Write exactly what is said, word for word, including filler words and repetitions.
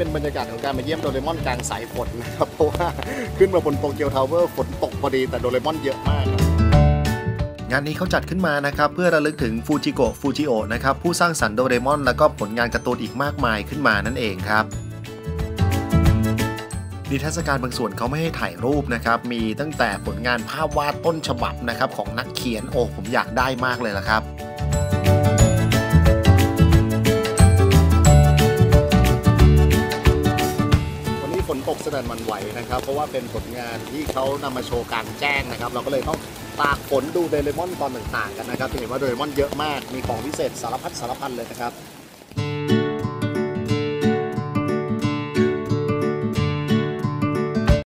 เป็นบรรยากาศของการมาเยี่ยมโดเรมอนกลางสายฝนนะครับเพราะว่าขึ้นมาบนโตเกียวทาวเวอร์ฝนตกพอดีแต่โดเรมอนเยอะมากงานนี้เขาจัดขึ้นมานะครับเพื่อระลึกถึงฟูจิโกะฟูจิโอะนะครับผู้สร้างสรรค์โดเรมอนแล้วก็ผลงานการ์ตูนอีกมากมายขึ้นมานั่นเองครับนิทรรศการบางส่วนเขาไม่ให้ถ่ายรูปนะครับมีตั้งแต่ผลงานภาพวาดต้นฉบับนะครับของนักเขียนโอ้ผมอยากได้มากเลยล่ะครับวันนี้ฝนตกสนั่นหวั่นไหวนะครับเพราะว่าเป็นผลงานที่เขานำมาโชว์กลางแจ้งนะครับเราก็เลยต้องตากฝนดูโดเรมอนตอนต่างๆกันนะครับจะเห็นว่าโดเรมอนเยอะมากมีของพิเศษสารพัดสารพันเลยนะครับ